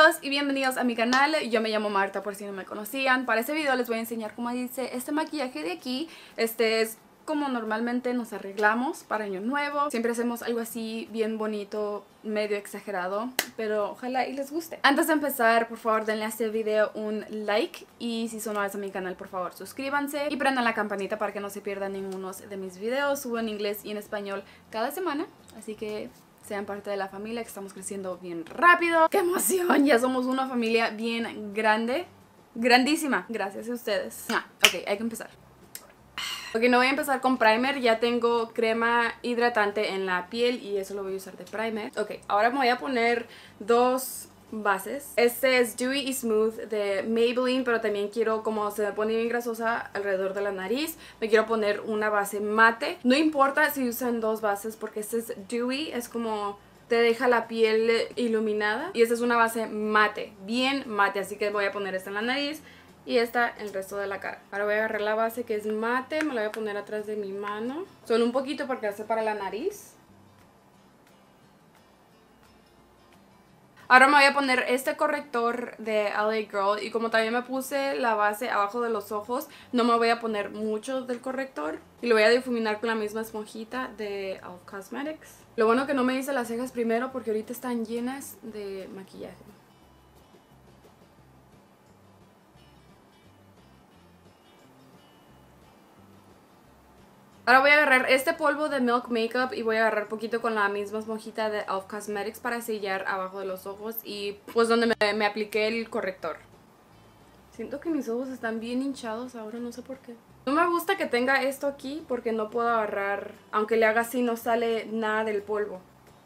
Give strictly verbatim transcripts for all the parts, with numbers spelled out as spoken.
todos y bienvenidos a mi canal. Yo me llamo Marta por si no me conocían. Para este video les voy a enseñar cómo dice este maquillaje de aquí. Este es como normalmente nos arreglamos para año nuevo. Siempre hacemos algo así bien bonito, medio exagerado, pero ojalá y les guste. Antes de empezar, por favor denle a este video un like y si son nuevos a mi canal, por favor suscríbanse y prendan la campanita para que no se pierdan ninguno de mis videos. Subo en inglés y en español cada semana, así que sean parte de la familia, que estamos creciendo bien rápido. ¡Qué emoción! Ya somos una familia bien grande, grandísima, gracias a ustedes. Ah, ok, hay que empezar. Ok, no voy a empezar con primer, ya tengo crema hidratante en la piel y eso lo voy a usar de primer. Ok, ahora me voy a poner dos bases. Este es Dewy y Smooth de Maybelline, pero también quiero, como se me pone bien grasosa alrededor de la nariz, me quiero poner una base mate. No importa si usan dos bases porque este es Dewy, es como te deja la piel iluminada, y esta es una base mate, bien mate, así que voy a poner esta en la nariz y esta el resto de la cara. Ahora voy a agarrar la base que es mate, me la voy a poner atrás de mi mano, solo un poquito porque hace para la nariz. Ahora me voy a poner este corrector de L A Girl y como también me puse la base abajo de los ojos, no me voy a poner mucho del corrector y lo voy a difuminar con la misma esponjita de E L F Cosmetics. Lo bueno que no me hice las cejas primero porque ahorita están llenas de maquillaje. Ahora voy a agarrar este polvo de Milk Makeup y voy a agarrar poquito con la misma esponjita de E L F Cosmetics para sellar abajo de los ojos y pues donde me, me apliqué el corrector. Siento que mis ojos están bien hinchados ahora, no sé por qué. No me gusta que tenga esto aquí porque no puedo agarrar, aunque le haga así no sale nada del polvo.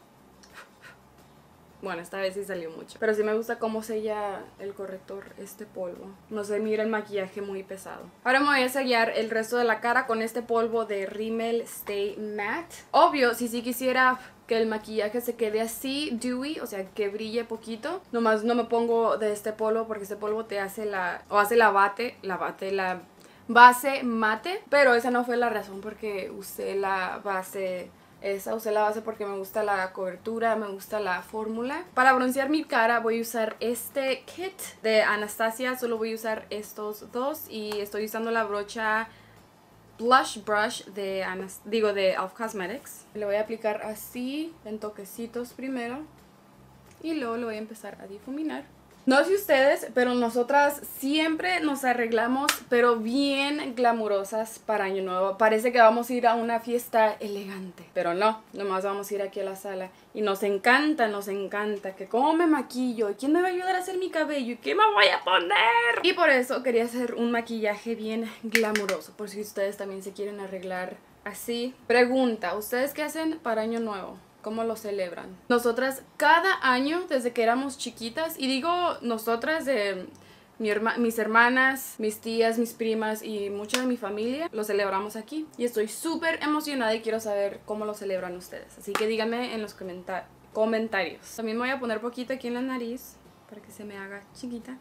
Bueno, esta vez sí salió mucho. Pero sí me gusta cómo sella el corrector este polvo. No se mira el maquillaje muy pesado. Ahora me voy a sellar el resto de la cara con este polvo de Rimmel Stay Matte. Obvio, si sí quisiera que el maquillaje se quede así, dewy, o sea, que brille poquito, nomás no me pongo de este polvo porque este polvo te hace la... o hace la bate, la bate, la base mate. Pero esa no fue la razón porque usé la base... Esa usé la base porque me gusta la cobertura, me gusta la fórmula. Para broncear mi cara voy a usar este kit de Anastasia. Solo voy a usar estos dos y estoy usando la brocha Blush Brush de, Anas digo, de E L F Cosmetics. Le voy a aplicar así en toquecitos primero y luego lo voy a empezar a difuminar. No sé ustedes, pero nosotras siempre nos arreglamos, pero bien glamurosas para Año Nuevo. Parece que vamos a ir a una fiesta elegante, pero no, nomás vamos a ir aquí a la sala. Y nos encanta, nos encanta que cómo me maquillo, y quién me va a ayudar a hacer mi cabello, y qué me voy a poner. Y por eso quería hacer un maquillaje bien glamuroso, por si ustedes también se quieren arreglar así. Pregunta, ¿ustedes qué hacen para Año Nuevo? ¿Cómo lo celebran? Nosotras cada año desde que éramos chiquitas, y digo nosotras de mi herma, mis hermanas, mis tías, mis primas y mucha de mi familia, lo celebramos aquí. Y estoy súper emocionada y quiero saber cómo lo celebran ustedes. Así que díganme en los comentar comentarios. También me voy a poner poquito aquí en la nariz para que se me haga chiquita.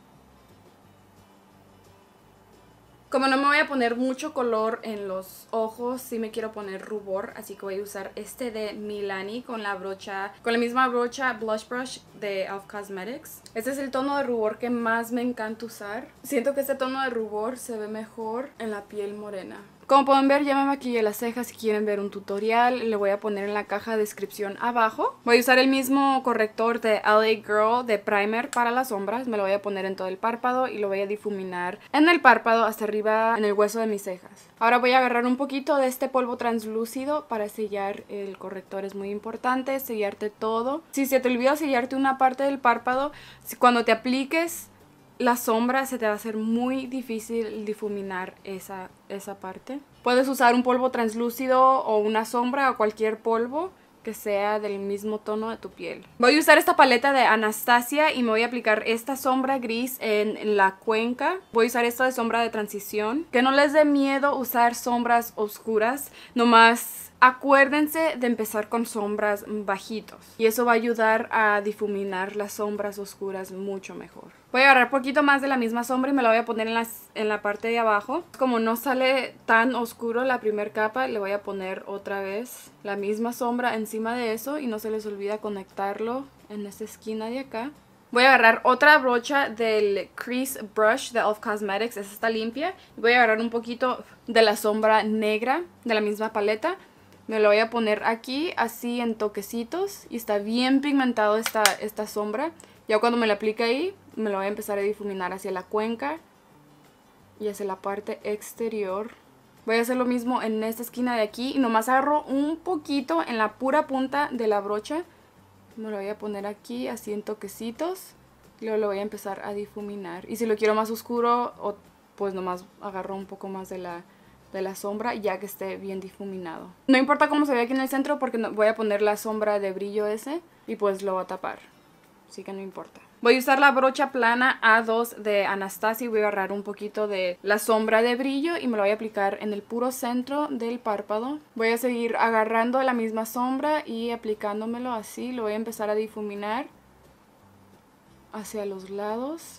Como no me voy a poner mucho color en los ojos, sí me quiero poner rubor, así que voy a usar este de Milani con la brocha, con la misma brocha Blush Brush de E L F Cosmetics. Este es el tono de rubor que más me encanta usar. Siento que este tono de rubor se ve mejor en la piel morena. Como pueden ver, ya me maquillé las cejas. Si quieren ver un tutorial, le voy a poner en la caja de descripción abajo. Voy a usar el mismo corrector de L A Girl de primer para las sombras. Me lo voy a poner en todo el párpado y lo voy a difuminar en el párpado hasta arriba en el hueso de mis cejas. Ahora voy a agarrar un poquito de este polvo translúcido para sellar el corrector. Es muy importante sellarte todo. Si se te olvida sellarte una parte del párpado, cuando te apliques la sombra se te va a hacer muy difícil difuminar esa, esa parte. Puedes usar un polvo translúcido o una sombra o cualquier polvo que sea del mismo tono de tu piel. Voy a usar esta paleta de Anastasia y me voy a aplicar esta sombra gris en la cuenca. Voy a usar esta de sombra de transición. Que no les dé miedo usar sombras oscuras, nomás acuérdense de empezar con sombras bajitos y eso va a ayudar a difuminar las sombras oscuras mucho mejor. Voy a agarrar un poquito más de la misma sombra y me la voy a poner en, las, en la parte de abajo. Como no sale tan oscuro la primera capa, le voy a poner otra vez la misma sombra encima de eso y no se les olvida conectarlo en esta esquina de acá. Voy a agarrar otra brocha del Crease Brush de e l f Cosmetics. Esta está limpia. Voy a agarrar un poquito de la sombra negra de la misma paleta. Me lo voy a poner aquí, así en toquecitos. Y está bien pigmentado esta, esta sombra. Ya cuando me la aplique ahí, me lo voy a empezar a difuminar hacia la cuenca y hacia la parte exterior. Voy a hacer lo mismo en esta esquina de aquí. Y nomás agarro un poquito en la pura punta de la brocha. Me lo voy a poner aquí, así en toquecitos. Y luego lo voy a empezar a difuminar. Y si lo quiero más oscuro, o, pues nomás agarro un poco más de la, de la sombra, ya que esté bien difuminado. No importa cómo se ve aquí en el centro, porque no, voy a poner la sombra de brillo ese. Y pues lo voy a tapar. Así que no importa. Voy a usar la brocha plana A dos de Anastasia y voy a agarrar un poquito de la sombra de brillo y me lo voy a aplicar en el puro centro del párpado. Voy a seguir agarrando la misma sombra y aplicándomelo así. Lo voy a empezar a difuminar hacia los lados.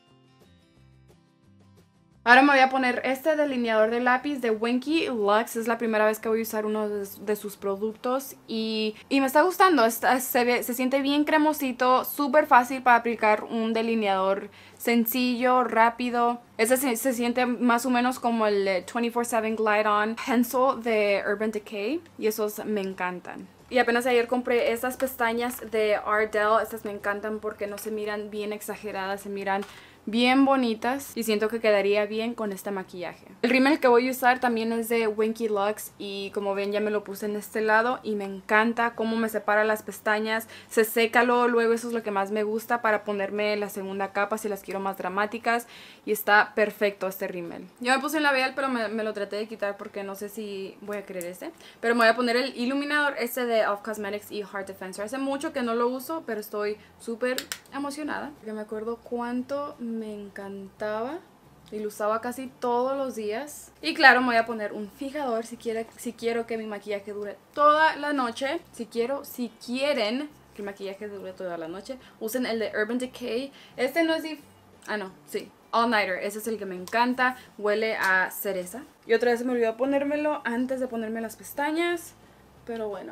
Ahora me voy a poner este delineador de lápiz de Winky Lux. Es la primera vez que voy a usar uno de, de sus productos y, y me está gustando. Está, se, ve, se siente bien cremosito, súper fácil para aplicar un delineador sencillo, rápido. Este se, se siente más o menos como el veinticuatro siete Glide On Pencil de Urban Decay y esos me encantan. Y apenas ayer compré estas pestañas de Ardell. Estas me encantan porque no se miran bien exageradas, se miran bien bonitas y siento que quedaría bien con este maquillaje. El rímel que voy a usar también es de Winky Lux y como ven ya me lo puse en este lado y me encanta cómo me separa las pestañas, se seca luego, luego eso es lo que más me gusta para ponerme la segunda capa si las quiero más dramáticas y está perfecto este rímel. Yo me puse un labial pero me, me lo traté de quitar porque no sé si voy a querer este, pero me voy a poner el iluminador este de e l f Cosmetics y Heart Defensor. Hace mucho que no lo uso pero estoy súper emocionada porque me acuerdo cuánto me encantaba y lo usaba casi todos los días. Y claro, me voy a poner un fijador si, quiere, si quiero que mi maquillaje dure toda la noche. Si quiero, si quieren que el maquillaje dure toda la noche, usen el de Urban Decay. Este no es de... Ah, no, sí. All Nighter. Ese es el que me encanta. Huele a cereza. Y otra vez me olvidó ponérmelo antes de ponerme las pestañas. Pero bueno.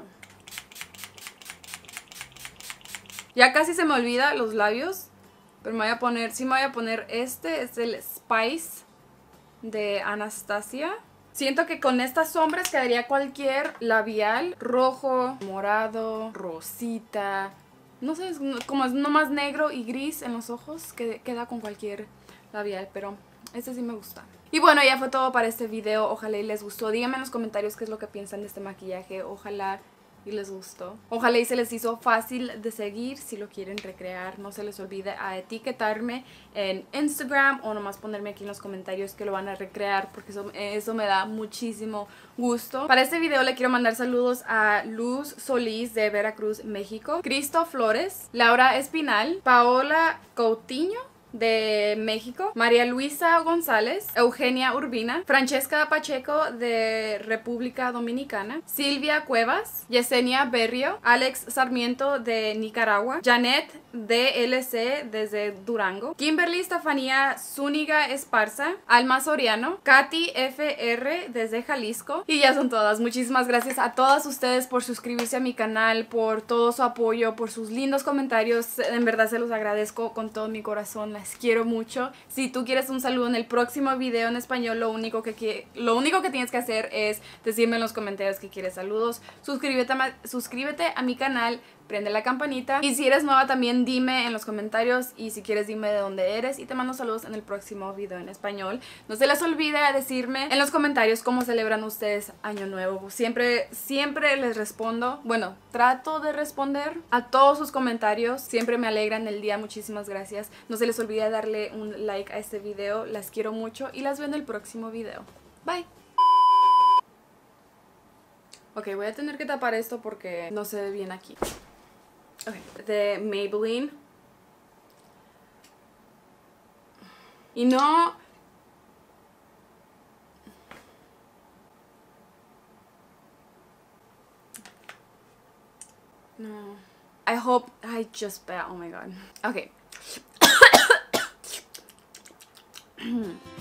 Ya casi se me olvida los labios. Pero me voy a poner, sí me voy a poner este, es el Spice de Anastasia. Siento que con estas sombras quedaría cualquier labial rojo, morado, rosita. No sé, es como es nomás negro y gris en los ojos, que queda con cualquier labial, pero este sí me gusta. Y bueno, ya fue todo para este video. Ojalá y les gustó. Díganme en los comentarios qué es lo que piensan de este maquillaje. Ojalá y les gustó. Ojalá y se les hizo fácil de seguir. Si lo quieren recrear, no se les olvide a etiquetarme en Instagram o nomás ponerme aquí en los comentarios que lo van a recrear, porque eso, eso me da muchísimo gusto. Para este video le quiero mandar saludos a Luz Solís de Veracruz, México, Cristo Flores, Laura Espinal, Paola Coutinho de México, María Luisa González, Eugenia Urbina, Francesca Pacheco de República Dominicana, Silvia Cuevas, Yesenia Berrio, Alex Sarmiento de Nicaragua, Janet D L C desde Durango, Kimberly Estefanía Zúñiga Esparza, Alma Soriano, Katy F R desde Jalisco y ya son todas. Muchísimas gracias a todas ustedes por suscribirse a mi canal, por todo su apoyo, por sus lindos comentarios. En verdad se los agradezco con todo mi corazón. Las quiero mucho. Si tú quieres un saludo en el próximo video en español, lo único que, que, lo único que tienes que hacer es decirme en los comentarios que quieres saludos. Suscríbete a, suscríbete a mi canal, prende la campanita. Y si eres nueva también dime en los comentarios y si quieres dime de dónde eres y te mando saludos en el próximo video en español. No se les olvide decirme en los comentarios cómo celebran ustedes Año Nuevo. Siempre, siempre les respondo. Bueno, trato de responder a todos sus comentarios. Siempre me alegran el día. Muchísimas gracias. No se les olvide darle un like a este video. Las quiero mucho y las veo en el próximo video. Bye. Ok, voy a tener que tapar esto porque no se ve bien aquí. Okay, de Maybelline. Y no... No. I hope... I just bet. Oh my god. Okay.